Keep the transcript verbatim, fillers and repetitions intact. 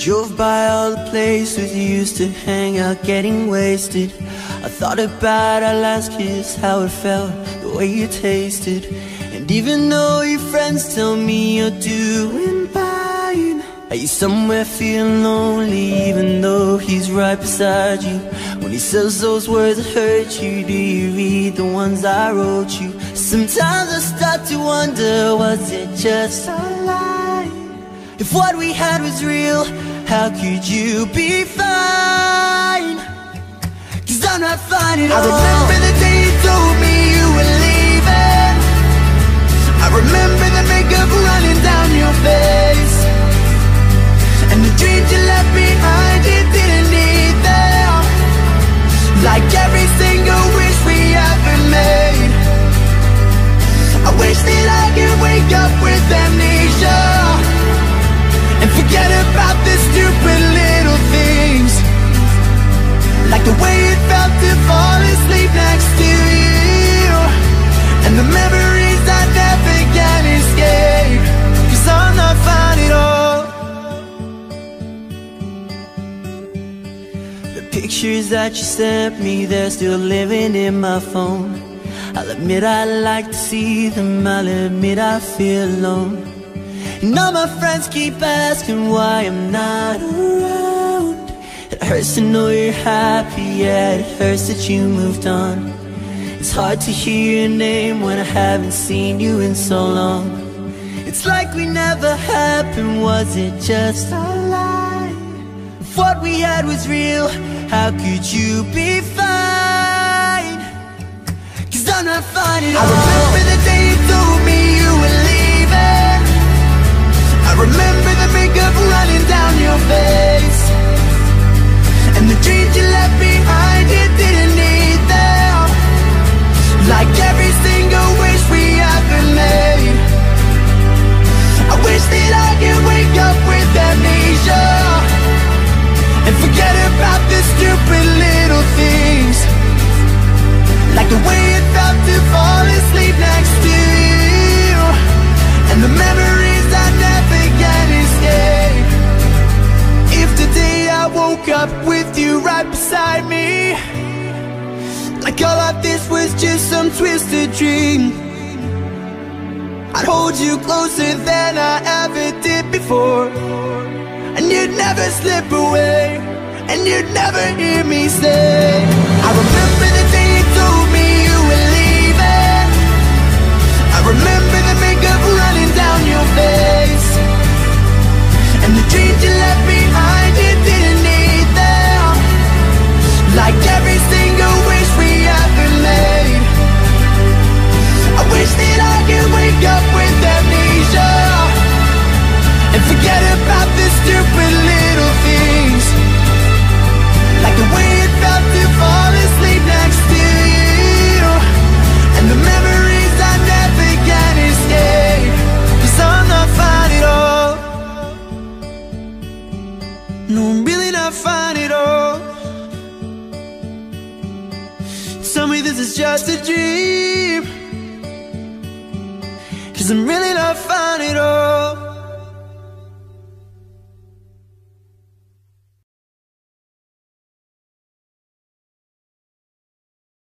drove by all the places you used to hang out getting wasted. I thought about our last kiss, how it felt, the way you tasted. And even though your friends tell me you're doing fine, are you somewhere feeling lonely even though he's right beside you? When he says those words that hurt you, do you read the ones I wrote you? Sometimes I start to wonder, was it just a lie? If what we had was real, how could you be fine? Cause I'm not fine at all. I remember the day you told me you were leaving. I remember the makeup running down your face, and the dreams you left behind, you didn't need them. Like every single wish we ever made. I wish that I could wake up with amnesia and forget about the stupid little things, like the way it felt to fall asleep next to you, and the memories I never can escape. Cause I'm not fine at all. The pictures that you sent me, they're still living in my phone. I'll admit I like to see them, I'll admit I feel alone. And all my friends keep asking why I'm not around. It hurts to know you're happy, yeah, it hurts that you moved on. It's hard to hear your name when I haven't seen you in so long. It's like we never happened, was it just a lie? If what we had was real, how could you be fine? Cause I'm not fine at all. I remember the day you told me you were leaving. I remember the makeup running down your face, and the dreams you left behind, you didn't need them. Like every single wish we ever made. I wish that I could wake up with amnesia and forget about the stupid little things, like the way it felt to fall asleep next to you, and the memories I never can escape. If today I woke up with you right beside me, like all of this was just some twisted dream, I'd hold you closer than I ever did before, and you'd never slip away, and you'd never hear me say, I remember the day you told me you were leaving. I remember the makeup running down your face, and the dreams you left behind, you didn't need them. Like every single wish we ever made. I wish that I could wake up with amnesia and forget about the stupid little things, like the way it felt to fall asleep next to you, and the memories I never can escape. Cause I'm not fine at all. No, I'm really not fine at all. Tell me this is just a dream, cause I'm really not fine at all.